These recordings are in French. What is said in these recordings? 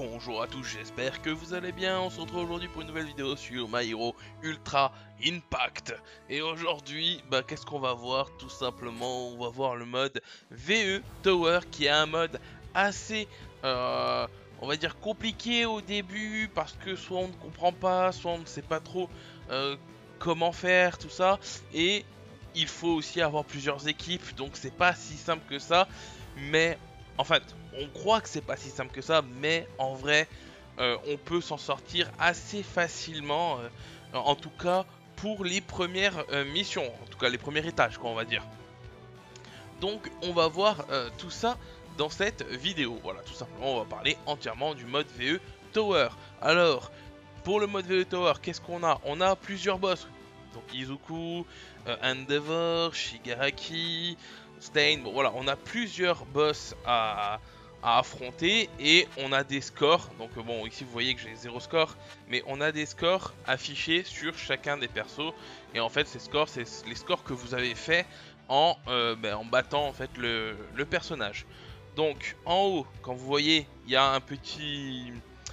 Bonjour à tous, j'espère que vous allez bien. On se retrouve aujourd'hui pour une nouvelle vidéo sur My Hero Ultra Impact. Et aujourd'hui, qu'est-ce qu'on va voir? Tout simplement, on va voir le mode VE Tower, qui est un mode assez, on va dire, compliqué au début, parce que soit on ne comprend pas, soit on ne sait pas trop comment faire, tout ça. Et il faut aussi avoir plusieurs équipes, donc c'est pas si simple que ça. Mais en fait, on croit que c'est pas si simple que ça, mais en vrai, on peut s'en sortir assez facilement, en tout cas pour les premières missions, en tout cas les premiers étages, quoi, on va dire. Donc, on va voir tout ça dans cette vidéo. Voilà, tout simplement, on va parler entièrement du mode VE Tower. Alors, pour le mode VE Tower, qu'est-ce qu'on a? On a plusieurs boss. Donc Izuku, Endeavor, Shigaraki, Stain. Bon voilà, on a plusieurs boss à affronter et on a des scores. Donc bon, ici vous voyez que j'ai 0 score, mais on a des scores affichés sur chacun des persos. Et en fait, ces scores, c'est les scores que vous avez fait en battant en fait le personnage. Donc en haut, quand vous voyez, il y a un petit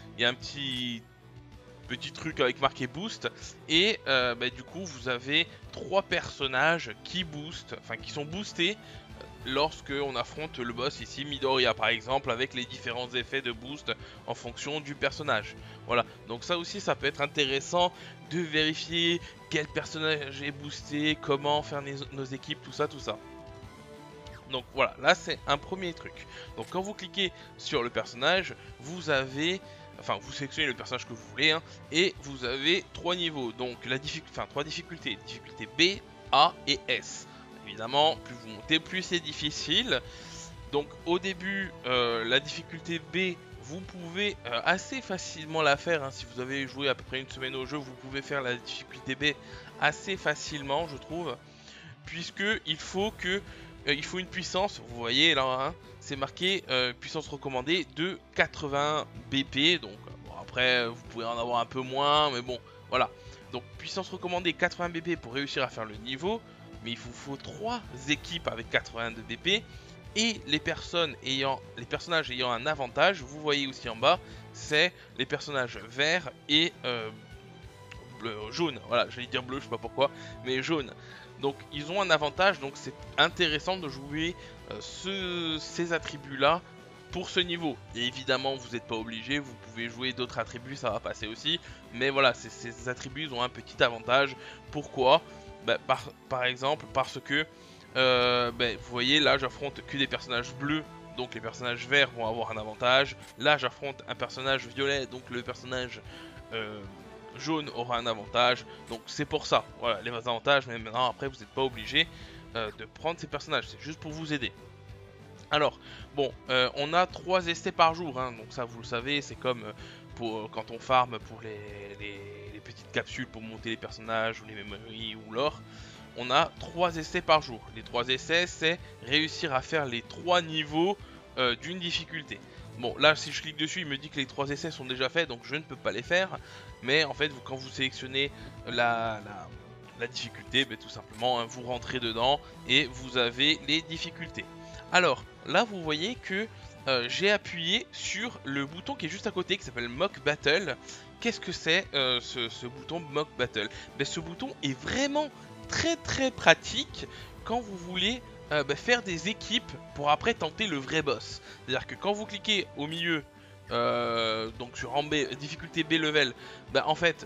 truc avec marqué boost et du coup vous avez 3 personnages qui boostent, enfin qui sont boostés lorsque on affronte le boss ici, Midoriya par exemple, avec les différents effets de boost en fonction du personnage. Voilà, donc ça aussi ça peut être intéressant de vérifier quel personnage est boosté, comment faire nos équipes, tout ça. Donc voilà, là c'est un premier truc. Donc quand vous cliquez sur le personnage, vous avez, enfin vous sélectionnez le personnage que vous voulez, hein, et vous avez 3 niveaux. Donc la trois difficultés, difficulté B, A et S. Évidemment, plus vous montez, plus c'est difficile. Donc au début, la difficulté B, vous pouvez assez facilement la faire, hein. Si vous avez joué à peu près une semaine au jeu, vous pouvez faire la difficulté B assez facilement, je trouve. Puisque il faut une puissance, vous voyez là, hein, c'est marqué puissance recommandée de 80 BP. Donc bon, après vous pouvez en avoir un peu moins, mais bon voilà. Donc puissance recommandée 80 BP pour réussir à faire le niveau, mais il vous faut 3 équipes avec 82 BP. Et les personnages ayant un avantage, vous voyez aussi en bas, c'est les personnages verts et jaune. Voilà, j'allais dire bleu, je sais pas pourquoi, mais jaune. Donc ils ont un avantage, donc c'est intéressant de jouer ces attributs-là pour ce niveau. Et évidemment, vous n'êtes pas obligé, vous pouvez jouer d'autres attributs, ça va passer aussi. Mais voilà, ces attributs ils ont un petit avantage. Pourquoi? Par exemple, parce que vous voyez, là j'affronte que des personnages bleus. Donc les personnages verts vont avoir un avantage. Là j'affronte un personnage violet, donc le personnage jaune aura un avantage. Donc c'est pour ça, voilà les avantages. Mais maintenant après vous n'êtes pas obligé de prendre ces personnages, c'est juste pour vous aider. Alors bon, on a 3 essais par jour, hein, donc ça vous le savez, c'est comme pour quand on farm pour les petites capsules pour monter les personnages ou les memories ou l'or. On a 3 essais par jour. Les 3 essais, c'est réussir à faire les 3 niveaux d'une difficulté. Bon, là, si je clique dessus, il me dit que les 3 essais sont déjà faits, donc je ne peux pas les faire. Mais en fait, quand vous sélectionnez la difficulté, tout simplement, hein, vous rentrez dedans et vous avez les difficultés. Alors, là, vous voyez que j'ai appuyé sur le bouton qui est juste à côté, qui s'appelle Mock Battle. Qu'est-ce que c'est ce bouton Mock Battle? Ce bouton est vraiment très pratique quand vous voulez faire des équipes pour après tenter le vrai boss. C'est-à-dire que quand vous cliquez au milieu, donc sur en B, difficulté B level, en fait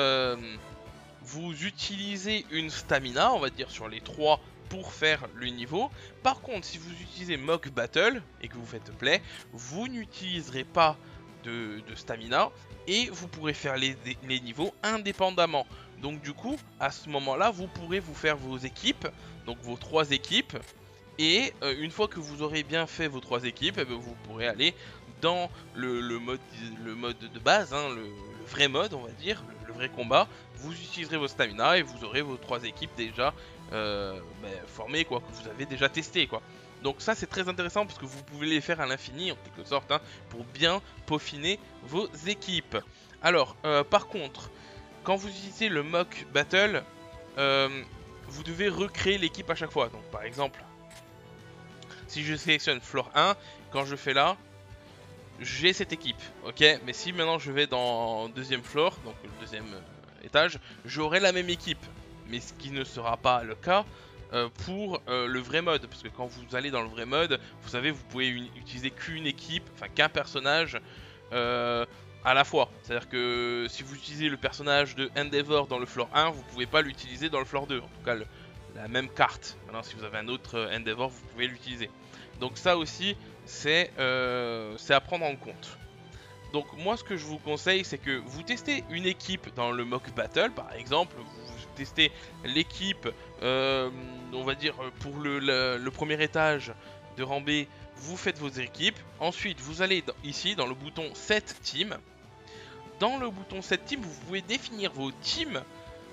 vous utilisez une stamina, on va dire sur les 3 pour faire le niveau. Par contre, si vous utilisez Mock Battle et que vous faites play, vous n'utiliserez pas de stamina et vous pourrez faire les niveaux indépendamment. Donc du coup, à ce moment-là, vous pourrez vous faire vos équipes, donc vos 3 équipes. Et une fois que vous aurez bien fait vos 3 équipes, vous pourrez aller dans le mode de base, hein, le vrai mode, on va dire, le vrai combat. Vous utiliserez vos stamina et vous aurez vos 3 équipes déjà formées, quoi, que vous avez déjà testé, quoi. Donc ça c'est très intéressant parce que vous pouvez les faire à l'infini en quelque sorte, hein, pour bien peaufiner vos équipes. Alors par contre, quand vous utilisez le Mock Battle, vous devez recréer l'équipe à chaque fois. Donc par exemple, si je sélectionne Floor 1, quand je fais là, j'ai cette équipe, ok. Mais si maintenant je vais dans deuxième floor, donc le deuxième étage, j'aurai la même équipe. Mais ce qui ne sera pas le cas pour le vrai mode, parce que quand vous allez dans le vrai mode, vous savez, vous pouvez utiliser qu'une équipe, enfin qu'un personnage euh, à la fois. C'est-à-dire que si vous utilisez le personnage de Endeavor dans le floor 1, vous pouvez pas l'utiliser dans le floor 2. En tout cas, la même carte. Maintenant, si vous avez un autre Endeavor, vous pouvez l'utiliser. Donc ça aussi, c'est à prendre en compte. Donc moi, ce que je vous conseille, c'est que vous testez une équipe dans le mock battle, par exemple. Vous testez l'équipe, on va dire, pour le premier étage de rang B, vous faites vos équipes. Ensuite, vous allez ici, dans le bouton Set Team. Dans le bouton Set Team, vous pouvez définir vos teams.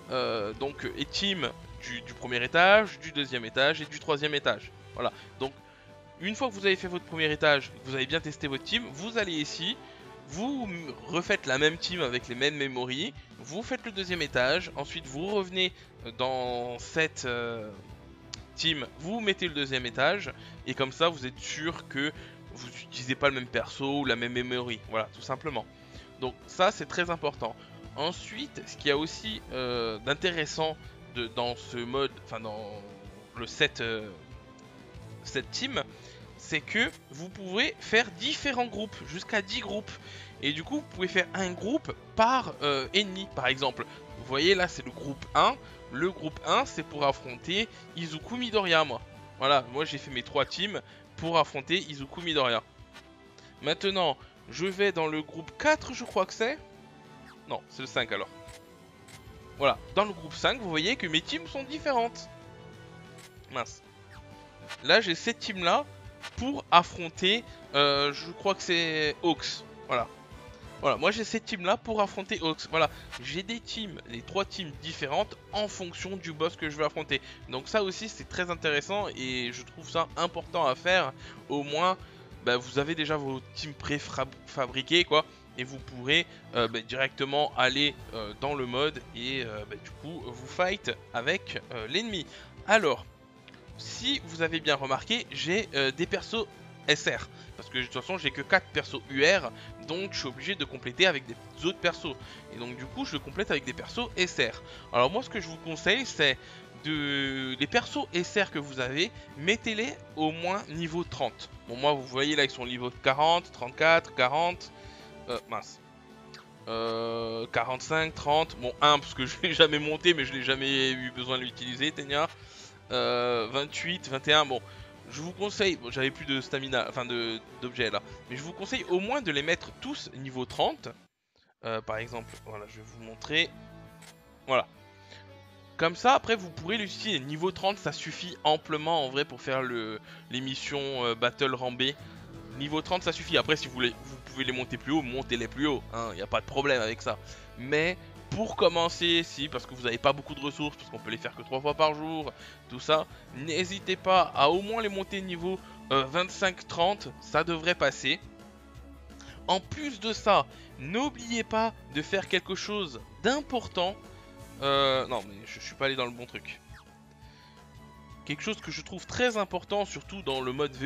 Et team du premier étage, du deuxième étage et du troisième étage. Voilà. Donc, une fois que vous avez fait votre premier étage, que vous avez bien testé votre team, vous allez ici, vous refaites la même team avec les mêmes memories, vous faites le deuxième étage, ensuite vous revenez dans cette team, vous mettez le deuxième étage, et comme ça vous êtes sûr que vous n'utilisez pas le même perso ou la même memory, voilà, tout simplement. Donc ça c'est très important. Ensuite, ce qu'il y a aussi d'intéressant dans ce mode, enfin dans le set team, c'est que vous pouvez faire différents groupes, jusqu'à 10 groupes. Et du coup, vous pouvez faire un groupe par ennemi, par exemple. Vous voyez là, c'est le groupe 1. Le groupe 1, c'est pour affronter Izuku Midoriya, moi. Voilà, moi j'ai fait mes 3 teams pour affronter Izuku Midoriya. Maintenant, je vais dans le groupe 4, je crois que c'est. Non, c'est le 5 alors. Voilà, dans le groupe 5, vous voyez que mes teams sont différentes. Mince. Là, j'ai cette team là pour affronter, je crois que c'est Hawks. Voilà. Voilà, moi j'ai cette team là pour affronter Hawks. Voilà, j'ai des teams, les 3 teams différentes en fonction du boss que je veux affronter. Donc ça aussi c'est très intéressant et je trouve ça important à faire. Au moins, bah, vous avez déjà vos teams préfabriqués quoi. Et vous pourrez directement aller dans le mode et du coup vous fight avec l'ennemi. Alors, si vous avez bien remarqué, j'ai des persos SR. Parce que de toute façon, j'ai que 4 persos UR, donc je suis obligé de compléter avec des autres persos. Et donc du coup, je complète avec des persos SR. Alors moi, ce que je vous conseille, c'est les persos SR que vous avez, mettez-les au moins niveau 30. Bon, moi, vous voyez là, ils sont niveau 40, 34, 40... mince. 45, 30, bon 1 parce que je l'ai jamais monté mais je l'ai jamais eu besoin de l'utiliser, Teignard. 28, 21, bon, je vous conseille, bon, j'avais plus de stamina, enfin d'objets là, mais je vous conseille au moins de les mettre tous niveau 30. Par exemple, voilà, je vais vous montrer, voilà. Comme ça, après, vous pourrez l'utiliser. Niveau 30, ça suffit amplement en vrai pour faire les missions Battle Rambé. Niveau 30, ça suffit. Après, si vous voulez, vous pouvez les monter plus haut, montez-les plus haut. Il n'y a pas de problème avec ça. Mais pour commencer, parce que vous n'avez pas beaucoup de ressources, parce qu'on peut les faire que 3 fois par jour, tout ça, n'hésitez pas à au moins les monter niveau 25-30. Ça devrait passer. En plus de ça, n'oubliez pas de faire quelque chose d'important. Non, mais je suis pas allé dans le bon truc. Quelque chose que je trouve très important, surtout dans le mode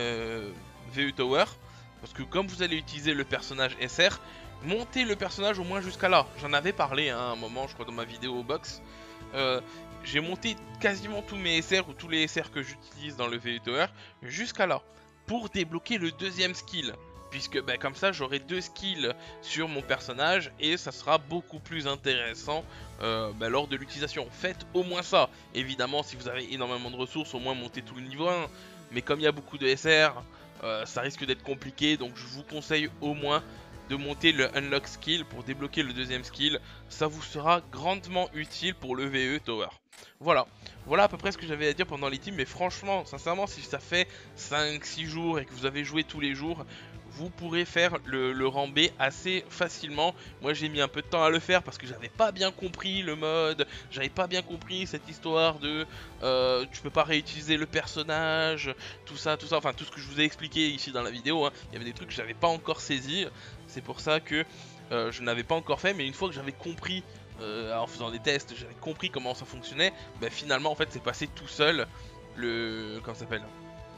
VE Tower. Parce que comme vous allez utiliser le personnage SR, montez le personnage au moins jusqu'à là. J'en avais parlé à un moment, je crois, dans ma vidéo box. J'ai monté quasiment tous mes SR ou tous les SR que j'utilise dans le VE Tower jusqu'à là. Pour débloquer le deuxième skill. Puisque comme ça j'aurai 2 skills sur mon personnage et ça sera beaucoup plus intéressant lors de l'utilisation. Faites au moins ça. Évidemment si vous avez énormément de ressources, au moins montez tout le niveau 1. Mais comme il y a beaucoup de SR, ça risque d'être compliqué. Donc je vous conseille au moins de monter le Unlock Skill pour débloquer le deuxième skill. Ça vous sera grandement utile pour le VE Tower. Voilà, voilà à peu près ce que j'avais à dire pendant les teams. Mais franchement, sincèrement, si ça fait 5-6 jours et que vous avez joué tous les jours, vous pourrez faire le rang B assez facilement. Moi j'ai mis un peu de temps à le faire parce que j'avais pas bien compris le mode, j'avais pas bien compris cette histoire de tu peux pas réutiliser le personnage, tout ça, enfin tout ce que je vous ai expliqué ici dans la vidéo, hein. Il y avait des trucs que j'avais pas encore saisi, c'est pour ça que je n'avais pas encore fait, mais une fois que j'avais compris en faisant des tests, j'avais compris comment ça fonctionnait, finalement en fait c'est passé tout seul, comment ça s'appelle,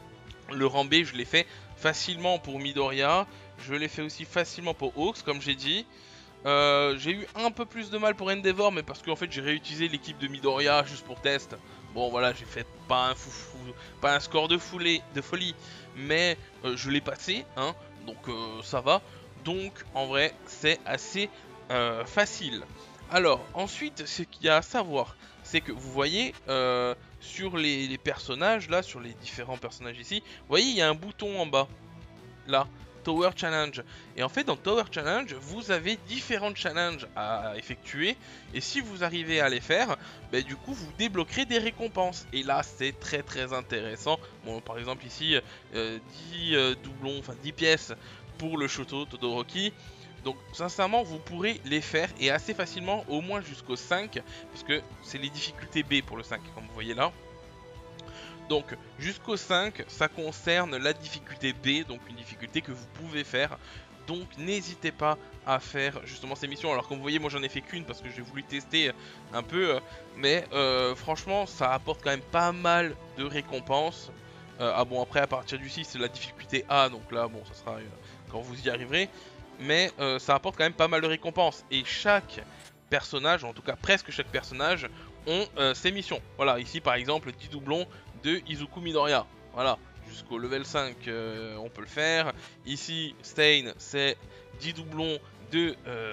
Le Rambé, je l'ai fait facilement pour Midoriya. Je l'ai fait aussi facilement pour Hawks, comme j'ai dit. J'ai eu un peu plus de mal pour Endeavor, mais parce qu'en fait j'ai réutilisé l'équipe de Midoriya juste pour test. Bon voilà, j'ai fait pas un pas un score de folie, mais je l'ai passé, hein, donc ça va. Donc en vrai c'est assez facile. Alors ensuite, ce qu'il y a à savoir, c'est que vous voyez sur les personnages là, sur les différents personnages ici, vous voyez il y a un bouton en bas là, Tower Challenge. Et en fait, dans Tower Challenge, vous avez différents challenges à effectuer. Et si vous arrivez à les faire, bah, du coup, vous débloquerez des récompenses. Et là, c'est très très intéressant. Bon, par exemple, ici, 10 doublons, enfin 10 pièces pour le Shoto Todoroki. Donc, sincèrement, vous pourrez les faire et assez facilement, au moins jusqu'au 5, puisque c'est les difficultés B pour le 5, comme vous voyez là. Donc jusqu'au 5, ça concerne la difficulté B, donc une difficulté que vous pouvez faire. Donc n'hésitez pas à faire justement ces missions. Alors comme vous voyez, moi j'en ai fait qu'une parce que j'ai voulu tester un peu. Mais franchement, ça apporte quand même pas mal de récompenses. Ah bon, après à partir du 6, c'est la difficulté A. Donc là, bon, ça sera quand vous y arriverez. Mais ça apporte quand même pas mal de récompenses. Et chaque personnage, en tout cas presque chaque personnage, ont ses missions. Voilà, ici par exemple, 10 doublons de Izuku Midoriya. Voilà, jusqu'au level 5, on peut le faire. Ici, Stain, c'est 10 doublons de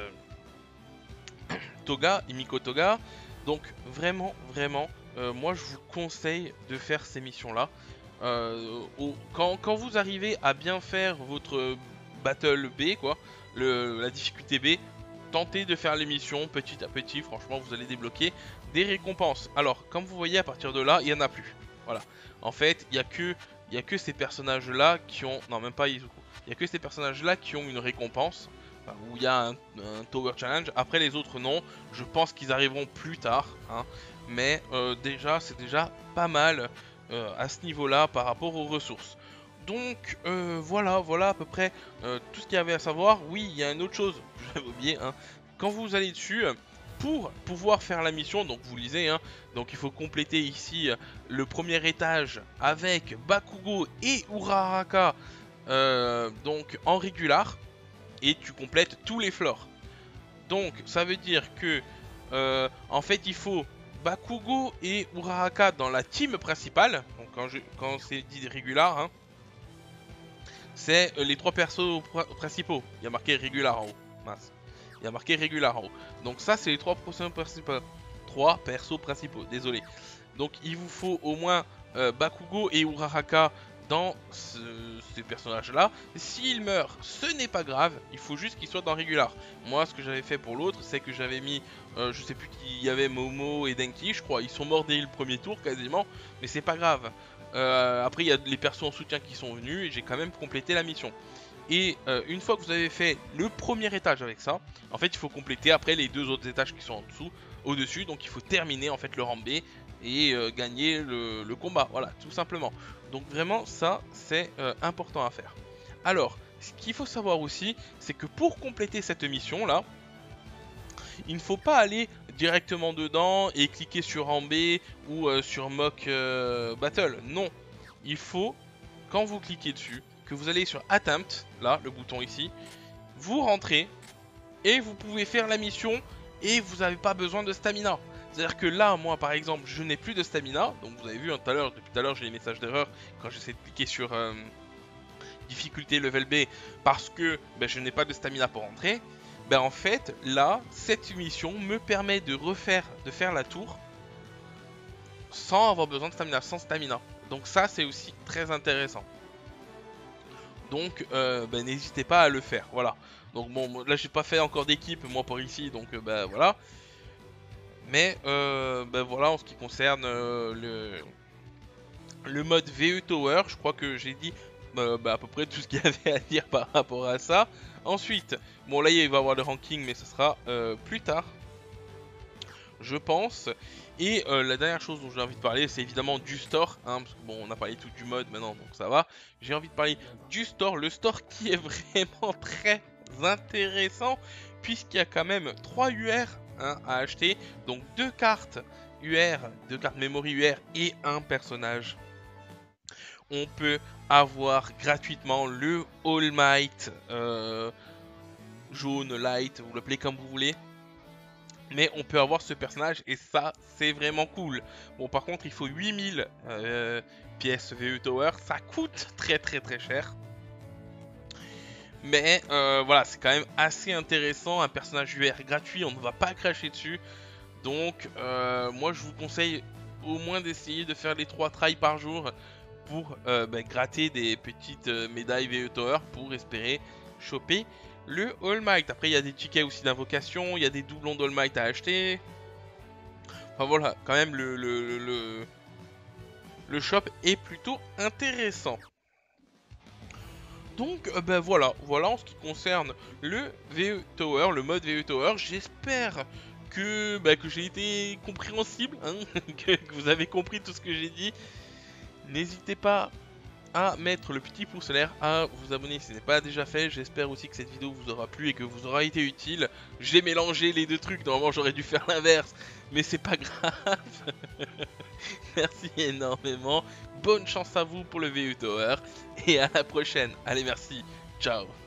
Toga, Himiko Toga. Donc vraiment, vraiment, moi je vous conseille de faire ces missions-là. Quand vous arrivez à bien faire votre Battle B, quoi, la difficulté B, tentez de faire les missions petit à petit. Franchement, vous allez débloquer des récompenses. Alors, comme vous voyez, à partir de là, il n'y en a plus. Voilà. En fait, il y a que ces personnages-là qui ont... Non, même pas Izuku. Il n'y a que ces personnages-là qui ont une récompense. Enfin, où il y a un Tower Challenge. Après, les autres, non. Je pense qu'ils arriveront plus tard. Hein. Mais déjà, c'est déjà pas mal à ce niveau-là par rapport aux ressources. Donc voilà à peu près tout ce qu'il y avait à savoir. Oui, il y a une autre chose que j'avais oublié. Hein. Quand vous allez dessus, pour pouvoir faire la mission, donc vous lisez, hein, donc il faut compléter ici le premier étage avec Bakugo et Uraraka donc en régular, et tu complètes tous les floors. Donc ça veut dire que en fait il faut Bakugo et Uraraka dans la team principale. Donc quand c'est dit régular, hein, c'est les trois persos principaux. Il y a marqué régular en haut. Mince. Il y a marqué régular en haut. Donc ça, c'est les trois persos principaux. Trois persos principaux, désolé. Donc il vous faut au moins Bakugo et Uraraka dans ces personnages-là. S'ils meurent, ce n'est pas grave. Il faut juste qu'ils soient dans régular. Moi, ce que j'avais fait pour l'autre, c'est que j'avais mis, je sais plus qui y avait, Momo et Denki, je crois. Ils sont morts dès le premier tour quasiment, mais c'est pas grave. Après, il y a les persos en soutien qui sont venus et j'ai quand même complété la mission. Et une fois que vous avez fait le premier étage avec ça, en fait, il faut compléter après les deux autres étages qui sont en dessous, au-dessus. Donc, il faut terminer en fait le rambé et gagner le combat. Voilà, tout simplement. Donc, vraiment, ça, c'est important à faire. Alors, ce qu'il faut savoir aussi, c'est que pour compléter cette mission-là, il ne faut pas aller directement dedans et cliquer sur Rambé ou sur Mock Battle. Non, il faut, quand vous cliquez dessus, que vous allez sur Attempt, là, le bouton ici, vous rentrez et vous pouvez faire la mission et vous n'avez pas besoin de stamina. C'est-à-dire que là, moi par exemple, je n'ai plus de stamina. Donc vous avez vu tout à l'heure, depuis tout à l'heure, j'ai les messages d'erreur quand j'essaie de cliquer sur difficulté level B parce que ben, je n'ai pas de stamina pour rentrer. Ben en fait, là, cette mission me permet de faire la tour sans avoir besoin de stamina, sans stamina. Donc ça, c'est aussi très intéressant. Donc, ben, n'hésitez pas à le faire, voilà. Donc bon, là, j'ai pas fait encore d'équipe, moi, pour ici, donc ben voilà. Mais, ben voilà, en ce qui concerne le mode VE Tower, je crois que j'ai dit bah, à peu près tout ce qu'il y avait à dire par rapport à ça. Ensuite, bon là il va y avoir le ranking mais ça sera plus tard, je pense. Et la dernière chose dont j'ai envie de parler, c'est évidemment du store, hein, parce que bon on a parlé tout du mode maintenant donc ça va. J'ai envie de parler du store, le store qui est vraiment très intéressant puisqu'il y a quand même 3 UR hein, à acheter, donc 2 cartes UR, 2 cartes memory UR et un personnage. on peut avoir gratuitement le All Might jaune, light, vous l'appelez comme vous voulez. Mais on peut avoir ce personnage et ça, c'est vraiment cool. Bon, par contre, il faut 8000 pièces VE Tower. Ça coûte très cher. Mais voilà, c'est quand même assez intéressant. Un personnage UR gratuit, on ne va pas cracher dessus. Donc, moi, je vous conseille au moins d'essayer de faire les 3 tries par jour pour gratter des petites médailles VE Tower pour espérer choper le All Might. Après, il y a des tickets aussi d'invocation, il y a des doublons d'All Might à acheter. Enfin voilà, quand même, le shop est plutôt intéressant. Donc voilà en ce qui concerne le VE Tower, le mode VE Tower. J'espère que j'ai été compréhensible, hein, que vous avez compris tout ce que j'ai dit. N'hésitez pas à mettre le petit pouce en l'air, à vous abonner si ce n'est pas déjà fait. J'espère aussi que cette vidéo vous aura plu et que vous aura été utile. J'ai mélangé les deux trucs, normalement j'aurais dû faire l'inverse, mais c'est pas grave. Merci énormément, bonne chance à vous pour le VE Tower, et à la prochaine. Allez, merci, ciao.